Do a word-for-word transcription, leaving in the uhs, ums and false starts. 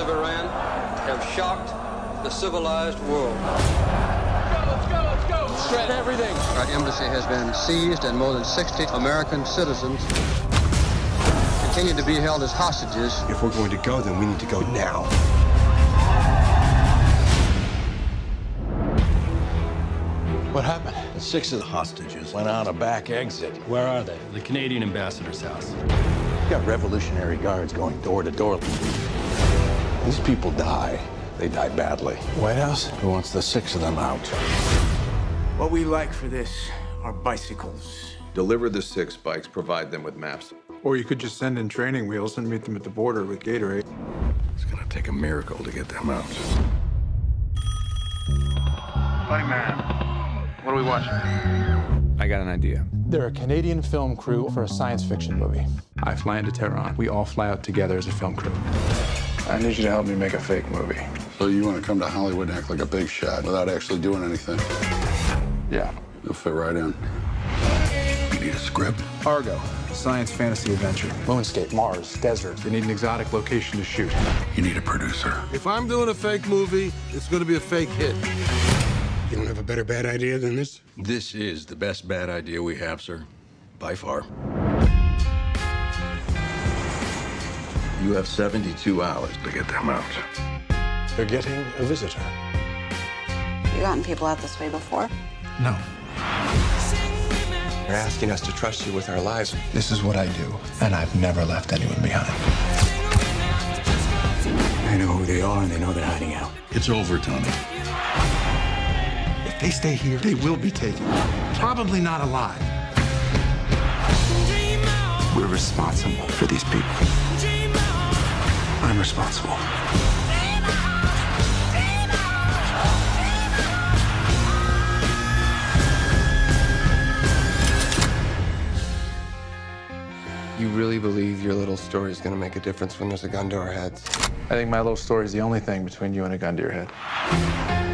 of Iran have shocked the civilized world. Let's go, let's go, let's go! Shred everything! Our embassy has been seized and more than sixty American citizens continue to be held as hostages. If we're going to go, then we need to go now. What happened? Six of the hostages went out a back exit. Where are they? The Canadian ambassador's house. You got Revolutionary Guards going door to door. These people die. They die badly. White House? Who wants the six of them out? What we like for this are bicycles. Deliver the six bikes, provide them with maps. Or you could just send in training wheels and meet them at the border with Gatorade. It's gonna take a miracle to get them out. Buddy man, what are we watching? I got an idea. They're a Canadian film crew for a science fiction movie. I fly into Tehran. We all fly out together as a film crew. I need you to help me make a fake movie. So you want to come to Hollywood and act like a big shot without actually doing anything? Yeah. You'll fit right in. You need a script? Argo, science fantasy adventure. Moonscape, Mars, desert. They need an exotic location to shoot. You need a producer. If I'm doing a fake movie, it's going to be a fake hit. You don't have a better bad idea than this? This is the best bad idea we have, sir. By far. You have seventy-two hours to get them out. They're getting a visitor. You gotten people out this way before? No. You're asking us to trust you with our lives. This is what I do, and I've never left anyone behind. I know who they are, and they know they're hiding out. It's over, Tony. If they stay here, they will be taken. Probably not alive. We're responsible for these people. I'm responsible. You really believe your little story is going to make a difference when there's a gun to our heads? I think my little story is the only thing between you and a gun to your head.